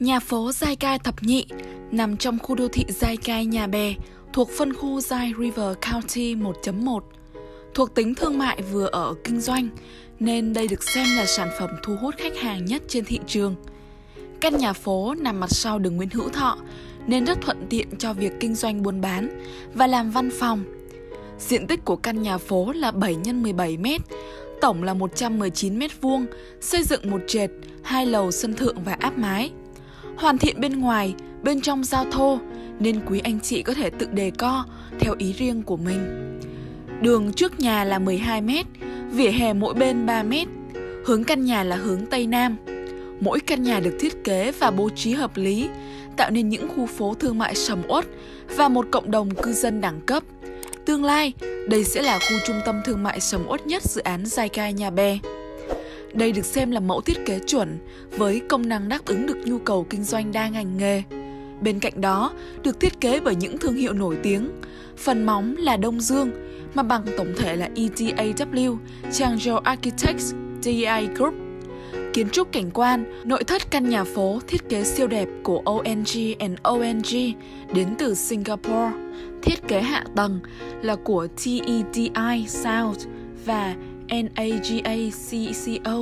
Nhà phố Giai Cai Thập Nhị nằm trong khu đô thị Giai Cai Nhà Bè thuộc phân khu Giai River County 1.1. Thuộc tính thương mại vừa ở kinh doanh, nên đây được xem là sản phẩm thu hút khách hàng nhất trên thị trường. Căn nhà phố nằm mặt sau đường Nguyễn Hữu Thọ, nên rất thuận tiện cho việc kinh doanh buôn bán và làm văn phòng. Diện tích của căn nhà phố là 7 x 17 m, tổng là 119 m², xây dựng một trệt, 2 lầu sân thượng và áp mái. Hoàn thiện bên ngoài, bên trong giao thô, nên quý anh chị có thể tự đề co theo ý riêng của mình. Đường trước nhà là 12 m, vỉa hè mỗi bên 3 m, hướng căn nhà là hướng Tây Nam. Mỗi căn nhà được thiết kế và bố trí hợp lý, tạo nên những khu phố thương mại sầm uất và một cộng đồng cư dân đẳng cấp. Tương lai, đây sẽ là khu trung tâm thương mại sầm uất nhất dự án Giai Cai Nhà Bè. Đây được xem là mẫu thiết kế chuẩn với công năng đáp ứng được nhu cầu kinh doanh đa ngành nghề. Bên cạnh đó, được thiết kế bởi những thương hiệu nổi tiếng. Phần móng là Đông Dương, mà bằng tổng thể là EDAW, Changzhou Architects, DI Group. Kiến trúc cảnh quan, nội thất căn nhà phố thiết kế siêu đẹp của ONG đến từ Singapore. Thiết kế hạ tầng là của TEDI South và NAGACCO.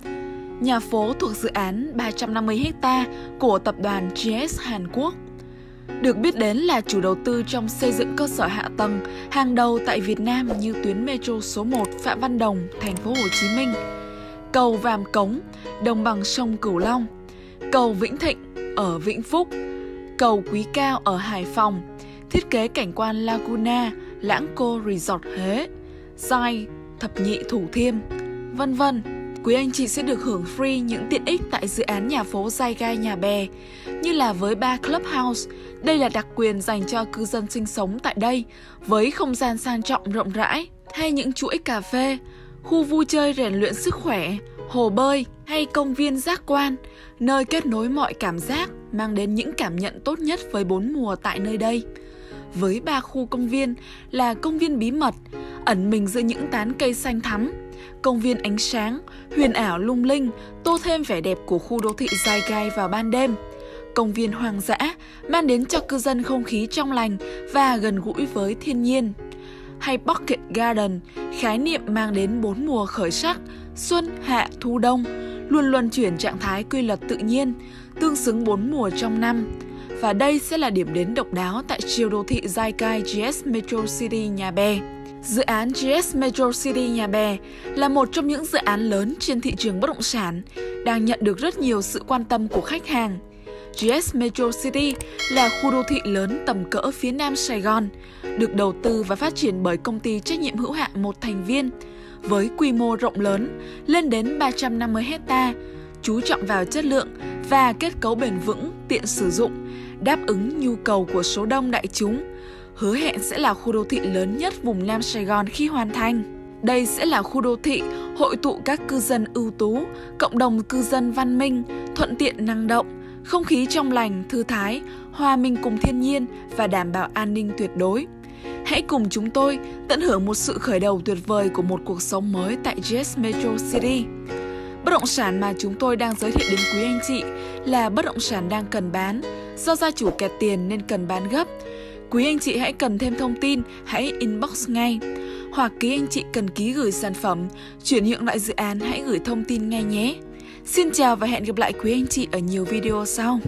Nhà phố thuộc dự án 350 ha của tập đoàn GS Hàn Quốc. Được biết đến là chủ đầu tư trong xây dựng cơ sở hạ tầng hàng đầu tại Việt Nam như tuyến metro số 1 Phạm Văn Đồng, thành phố Hồ Chí Minh, cầu Vàm Cống, đồng bằng sông Cửu Long, cầu Vĩnh Thịnh ở Vĩnh Phúc, cầu Quý Cao ở Hải Phòng, thiết kế cảnh quan Laguna, Lãng Cô Resort Huế, Giai Thập Nhị Thủ Thiêm, vân vân. Quý anh chị sẽ được hưởng free những tiện ích tại dự án nhà phố Giai Cai Nhà Bè, như là với bar clubhouse. Đây là đặc quyền dành cho cư dân sinh sống tại đây, với không gian sang trọng rộng rãi, hay những chuỗi cà phê, khu vui chơi rèn luyện sức khỏe, hồ bơi hay công viên giác quan, nơi kết nối mọi cảm giác, mang đến những cảm nhận tốt nhất với 4 mùa tại nơi đây. Với 3 khu công viên là công viên bí mật, ẩn mình giữa những tán cây xanh thắm, công viên ánh sáng, huyền ảo lung linh, tô thêm vẻ đẹp của khu đô thị Giai Cai vào ban đêm. Công viên hoang dã, mang đến cho cư dân không khí trong lành và gần gũi với thiên nhiên. Hay Pocket Garden, khái niệm mang đến 4 mùa khởi sắc, xuân, hạ, thu, đông, luôn luân chuyển trạng thái quy luật tự nhiên, tương xứng 4 mùa trong năm. Và đây sẽ là điểm đến độc đáo tại siêu đô thị Giai Cai GS Metro City Nhà Bè. Dự án GS Metro City Nhà Bè là một trong những dự án lớn trên thị trường bất động sản, đang nhận được rất nhiều sự quan tâm của khách hàng. GS Metro City là khu đô thị lớn tầm cỡ phía nam Sài Gòn, được đầu tư và phát triển bởi công ty trách nhiệm hữu hạn một thành viên, với quy mô rộng lớn lên đến 350 ha, chú trọng vào chất lượng và kết cấu bền vững, tiện sử dụng, đáp ứng nhu cầu của số đông đại chúng. Hứa hẹn sẽ là khu đô thị lớn nhất vùng Nam Sài Gòn khi hoàn thành. Đây sẽ là khu đô thị hội tụ các cư dân ưu tú, cộng đồng cư dân văn minh, thuận tiện năng động, không khí trong lành, thư thái, hòa mình cùng thiên nhiên và đảm bảo an ninh tuyệt đối. Hãy cùng chúng tôi tận hưởng một sự khởi đầu tuyệt vời của một cuộc sống mới tại GS Metro City. Bất động sản mà chúng tôi đang giới thiệu đến quý anh chị là bất động sản đang cần bán, do gia chủ kẹt tiền nên cần bán gấp. Quý anh chị hãy cần thêm thông tin, hãy inbox ngay. Hoặc quý anh chị cần ký gửi sản phẩm, chuyển nhượng lại dự án, hãy gửi thông tin ngay nhé. Xin chào và hẹn gặp lại quý anh chị ở nhiều video sau.